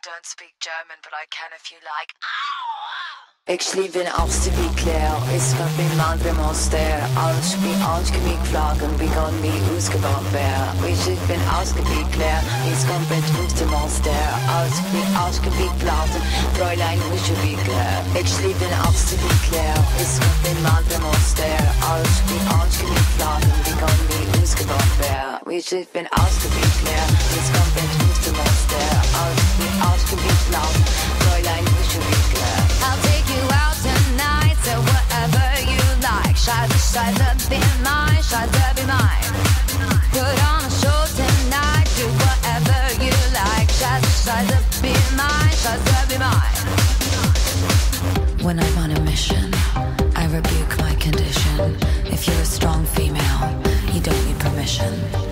don't speak German, but I can if you like. Ik sliep in afstebekleer, is wat mijn mandre monster. Als wie ausgewieg vlagen, begon wie ausgebaut wär. Ich bin ausgebekleer, is komplett hoogste monster. Als wie ausgewieg vlagen, Fräulein Huschewikler. Ik sliep in afstebekleer, is wat mijn mandre monster. Als wie ausgewieg vlagen, begon wie ausgebaut wär. Ich bin ausgebekleer, is komplett hoogste monster. Als wie ausgewieg vlagen, Fräulein Huschewikler. I'll take you out tonight, so whatever you like. Scheiße, be mine, Scheiße, be mine. Put on a show tonight, do whatever you like. Scheiße, be mine, Scheiße, be mine. When I'm on a mission, I rebuke my condition. If you're a strong female, you don't need permission.